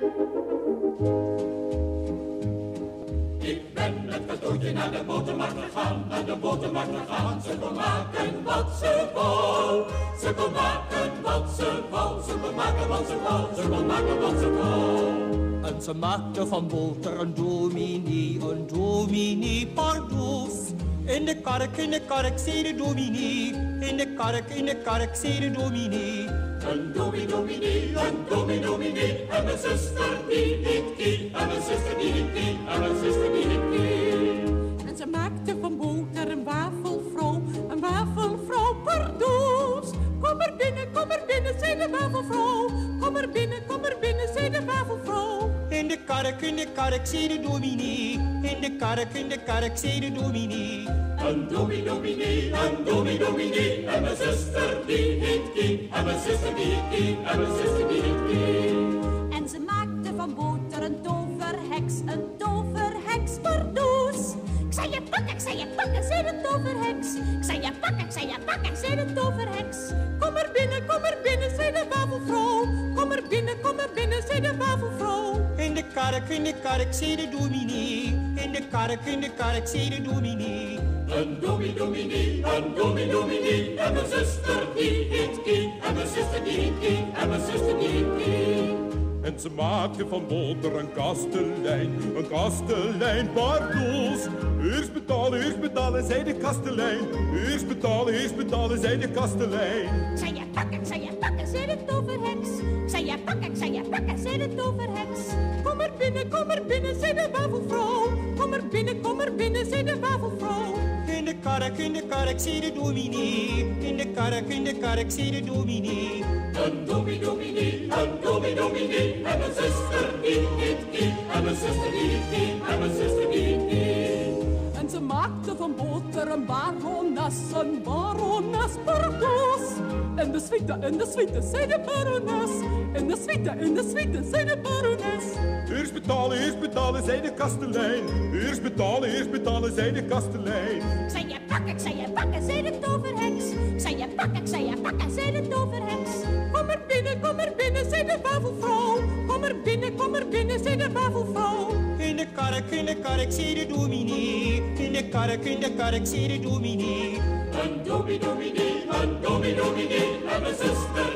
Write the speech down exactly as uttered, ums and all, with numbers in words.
Ik ben met cadeautje naar de botermarkt gegaan, naar de botermarkt gegaan. Ze kon maken wat ze wou, ze kon maken wat ze wou, ze kon maken wat ze wou, ze kon maken wat ze wou. En ze maakte van boter een dominee, een dominee pardoes. In de kark, in de kark, zei de dominee. In de kark, in de kark, zei de dominee. Een dominee, dominee, een dominee, dominee. En mijn zuster die heet Kie, en mijn zuster die heet Kie, en mijn zuster die heet Kie. En ze maakte van boter een wafelvrouw, een wafelvrouw pardoes. Kom er binnen, kom er binnen, zei de wafelvrouw. Kom er binnen, kom er binnen, zei de wafelvrouw. In de kark, in de kark, zei de dominee. In de kark, in de kark, zei de dominee. Een dominee, dominee, een dominee, dominee. En mijn zuster die heet Kie, en mijn zuster die heet Kie, en mijn zuster die heet Kie. En ze maakte van boter een toverheks, een toverheks pardoes. Ik zei je pakken, ik zei je pakken, zei de toverheks. Ik zei je pakken, ik zei je pakken, zei de toverheks. Kom er binnen, kom er binnen, zei de wafelvrouw. Kom er binnen, kom er binnen, zei de wafelvrouw. In de kark, in de kark, zei de dominee. In de kark, in de kark, zei de dominee. Een dominee, dominee, een dominee, dominee. En mijn zuster die heet Kie, en mijn zuster die heet Kie, en mijn zuster die heet Kie. En ze maakte van boter een kastelein, een kastelein pardoes. Eerst betalen, eerst betalen, zei de kastelein. Eerst betalen, eerst betalen, zei de kastelein. Ik zei je pakken, ik zei je pakken, zei de toverheks. Ik zei je pakken, ik zei je pakken, zei de toverheks. Kom er binnen, kom er binnen, zei de wafelvrouw. Kom er binnen, kom er binnen, zei de wafelvrouw. In de kark, in de kark, zei de dominee. In de kark, in de kark, zei de dominee. Een dominee, dominee, een dominee, dominee. En mijn zuster die heet Kie, en mijn zuster die heet Kie, en mijn zuster die heet Kie. En ze maakte van boter een barones, een barones pardoes. En de suite, en de suite, zei de barones. En de suite, in de suite, zei de barones. Eerst betalen, eerst betalen, zei de kastelein. Eerst betalen, eerst betalen, zei de kastelein. Ik zei je pakken, ik zei je pakken, zei de toverheks. Ik zei je pakken, ik zei je pakken, zei de toverheks. Kom er binnen, kom er binnen, zei de wafelvrouw. Kom er binnen, kom er binnen, zei de wafelvrouw. In de kark, in de kark, zei de dominee. In de kark, in de kark, zei de dominee. Een dominee, dominee, een dominee, dominee. En mijn zuster